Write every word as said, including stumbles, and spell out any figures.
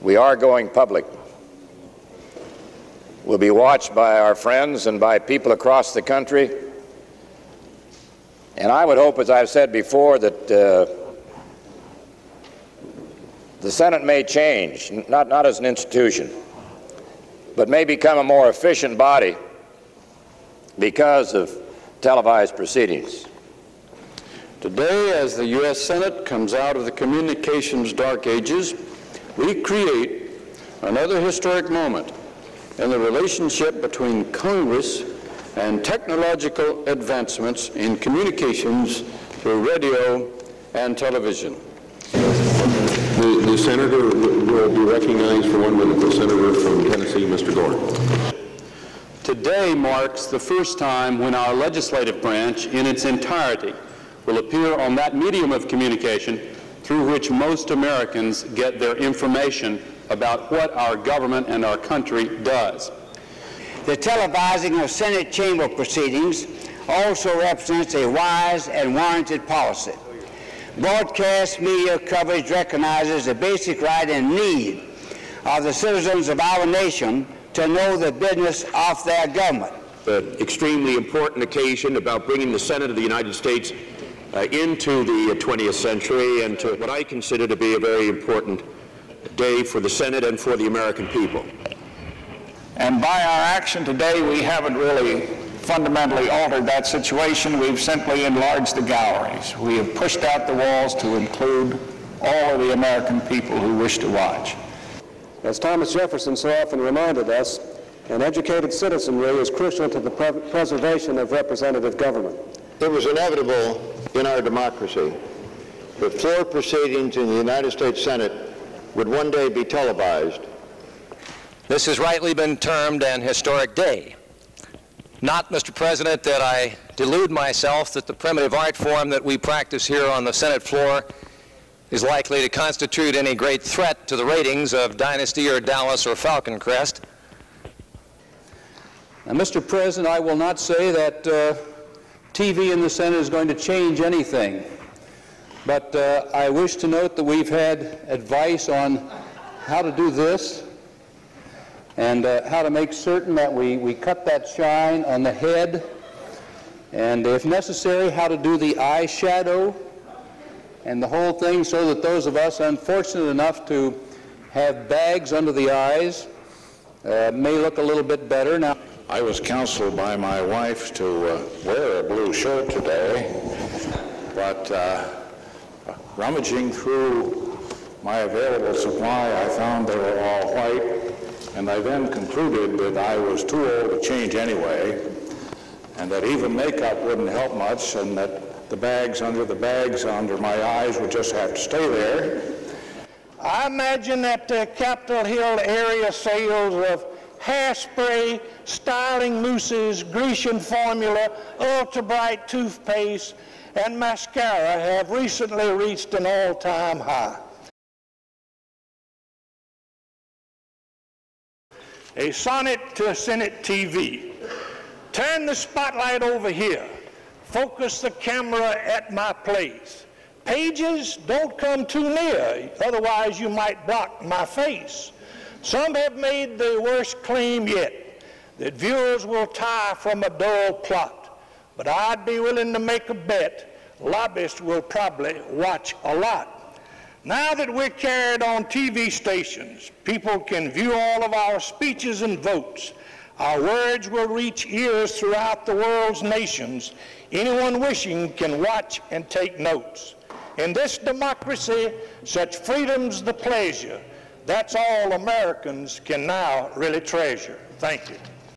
we are going public. We'll be watched by our friends and by people across the country. And I would hope, as I've said before, that uh, the Senate may change, not, not as an institution, but may become a more efficient body because of televised proceedings. Today, as the U S Senate comes out of the communications dark ages, we create another historic moment in the relationship between Congress and technological advancements in communications through radio and television. The, the senator will be recognized for one minute. The senator from Tennessee, Mister Gore. Today marks the first time when our legislative branch in its entirety will appear on that medium of communication through which most Americans get their information about what our government and our country does. The televising of Senate chamber proceedings also represents a wise and warranted policy. Broadcast media coverage recognizes the basic right and need of the citizens of our nation to know the business of their government. An extremely important occasion about bringing the Senate of the United States uh, into the twentieth century and to what I consider to be a very important day for the Senate and for the American people. And by our action today, we haven't really fundamentally altered that situation. We've simply enlarged the galleries. We have pushed out the walls to include all of the American people who wish to watch. As Thomas Jefferson so often reminded us, an educated citizenry is crucial to the pre preservation of representative government. It was inevitable in our democracy that floor proceedings in the United States Senate would one day be televised. This has rightly been termed an historic day. Not, Mister President, that I delude myself that the primitive art form that we practice here on the Senate floor is likely to constitute any great threat to the ratings of Dynasty or Dallas or Falcon Crest. Now, Mister President, I will not say that uh, T V in the Senate is going to change anything, but uh, I wish to note that we've had advice on how to do this and uh, how to make certain that we, we cut that shine on the head, and if necessary, how to do the eye shadow and the whole thing so that those of us unfortunate enough to have bags under the eyes uh, may look a little bit better. Now, I was counseled by my wife to uh, wear a blue shirt today, but uh, rummaging through my available supply, I found they were all white, and I then concluded that I was too old to change anyway, and that even makeup wouldn't help much, and that the bags under the bags under my eyes would just have to stay there. I imagine that the Capitol Hill area sales of hairspray, styling mousses, Grecian formula, ultra bright toothpaste, and mascara have recently reached an all-time high. A sonnet to Senate T V. Turn the spotlight over here. Focus the camera at my place. Pages, don't come too near, otherwise you might block my face. Some have made the worst claim yet, that viewers will tire from a dull plot. But I'd be willing to make a bet, lobbyists will probably watch a lot. Now that we're carried on T V stations, people can view all of our speeches and votes. Our words will reach ears throughout the world's nations. Anyone wishing can watch and take notes. In this democracy, such freedom's the pleasure. That's all Americans can now really treasure. Thank you.